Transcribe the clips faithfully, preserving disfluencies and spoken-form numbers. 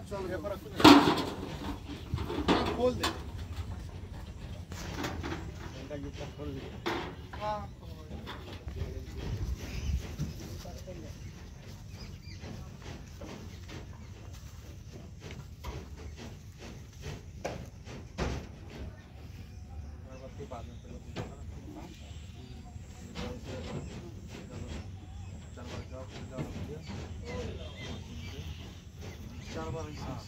चल गया पर खोल दे इनका जूता खोल दे। हां बाद में चार बार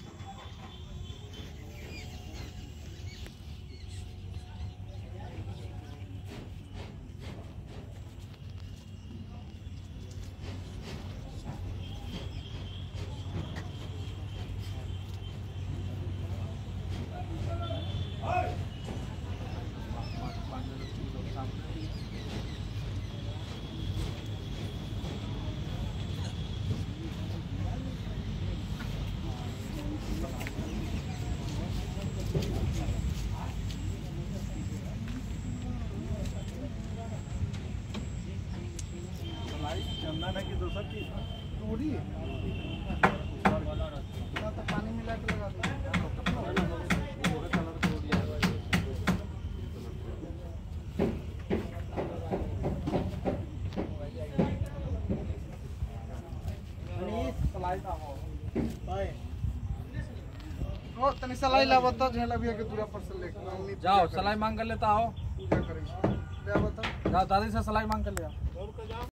चंदन है कि दूसरा चीज पूरी तो पानी मिला के लगा दो ओ तनी सलाई लाबो तो झेलबिया के दूरा पर से लेके जाओ सलाई मांग कर लेता हो पूजा करै ले बताओ जाओ दादी से सलाई मांग कर ले आओ।